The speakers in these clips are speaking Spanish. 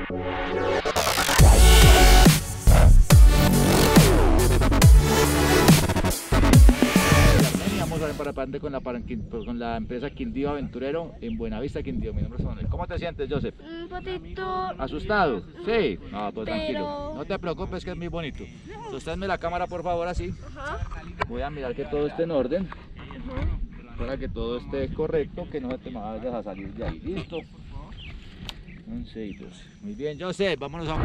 Vamos a ver para adelante con la empresa Quindío Aventurero en Buenavista, Quindío. Mi nombre es Manuel. ¿Cómo te sientes, Joseph? Un poquito. ¿Asustado? Sí. No, pues Pero- tranquilo. No te preocupes que es muy bonito. Sosténme la cámara, por favor, así. Ajá. Voy a mirar que todo esté en orden. Para que todo esté correcto, que no se te vayas a salir de ahí. ¿Listo? 11 y 12. Muy bien, Joseph. Vámonos a...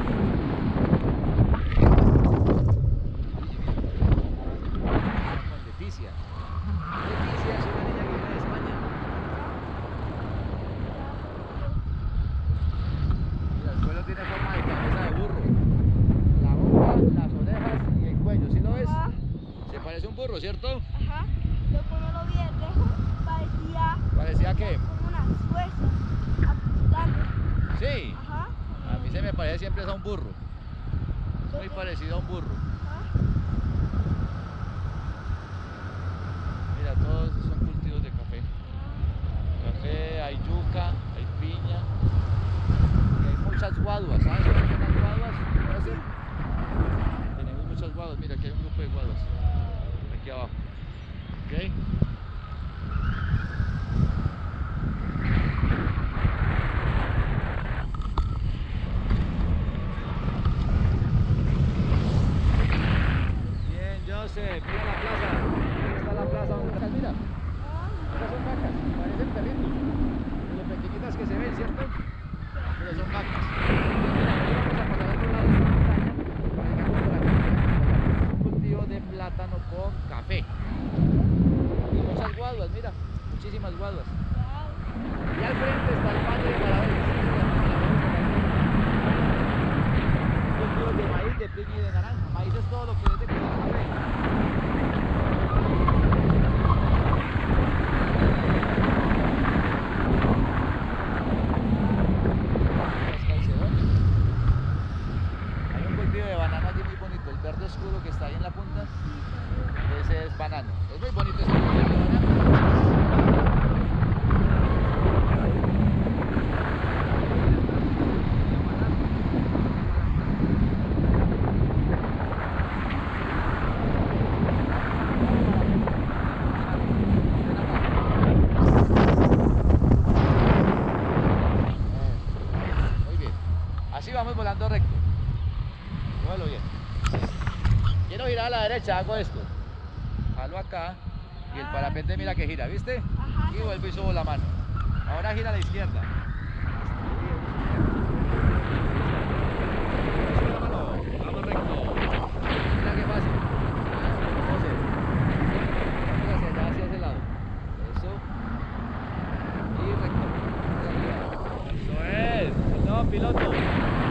Leticia. Leticia es una niña que viene de España. Mira, el suelo tiene forma de cabeza de burro. La boca, las orejas y el cuello. ¿Sí lo ves? Ajá. Se parece a un burro, ¿cierto? Ajá. Yo cuando lo vi de lejos parecía ¿Parecía qué? como una fuerza apuntando. Sí. Ajá. A mí se me parece siempre a un burro. Es muy parecido a un burro. Ajá. Mira, todos son cultivos de café. Café, hay yuca, hay piña. Y hay muchas guaduas, ¿sabes lo que son las guaduas? ¿Conoces? Tenemos muchas guaduas. Mira, aquí hay un grupo de guaduas. Aquí abajo. ¿Ok? Bien, Joseph, mira la plaza. Ahí está la plaza donde estás, mira. Estas son vacas, parecen perritos. De lo pequeñitas que se ven, ¿cierto? Pero son vacas. Mira, ahora vamos a pasar a otro lado de esta montaña. Vengamos por aquí. Es un cultivo de plátano con café. Y muchas guaduas, mira. Muchísimas guaduas. Y al frente está el valle de Carabeles. Cultivos de maíz, de piña y de naranja. Maíz es todo lo que es de café. Hay un cultivo de banano allí muy bonito, el verde oscuro que está ahí en la punta, ese es banano. Es muy bonito este cultivo de banano. Muy bien, así vamos volando recto. Muévelo bien. Quiero girar a la derecha, hago esto. Jalo acá y el parapente mira que gira, ¿viste? Ajá. Y vuelvo y subo la mano. Ahora gira a la izquierda. Sube la mano, vamos recto. Mira qué fácil. José, vamos hacia allá, hacia ese lado. Eso. Y recto. Eso es. No, piloto.